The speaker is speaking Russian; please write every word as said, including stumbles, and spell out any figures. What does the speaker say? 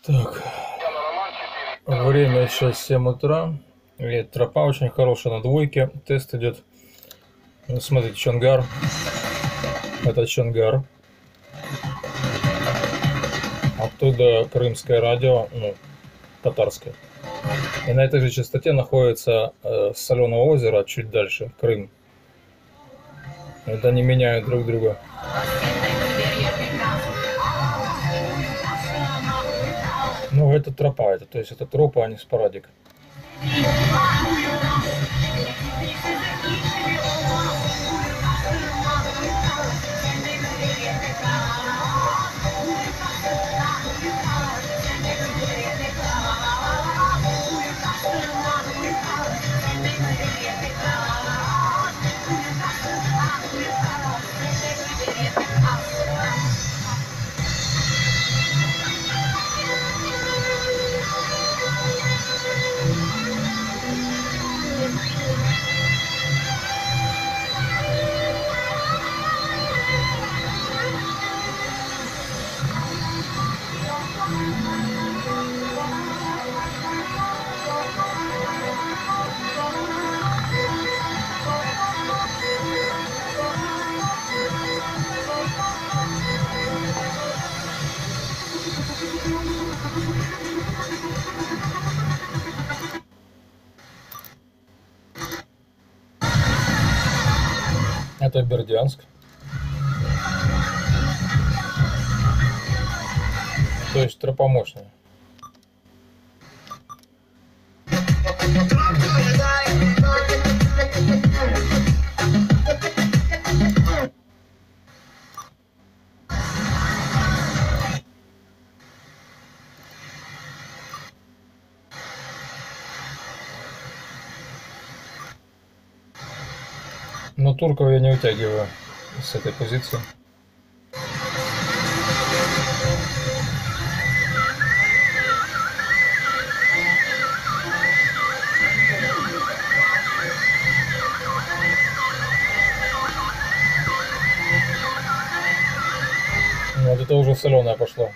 Так, время сейчас семь утра. И тропа очень хорошая на двойке. Тест идет. Ну, смотрите, Чонгар. Это Чонгар. Оттуда крымское радио, ну, татарское. И на этой же частоте находится э, Соленое озеро, чуть дальше, Крым. Это они меняют друг друга. Ну, это тропа, это, то есть это тропа, а не спорадик. Это Бердянск. То есть тропа мощная. Но турков я не вытягиваю с этой позиции. Вот это уже соленое пошло.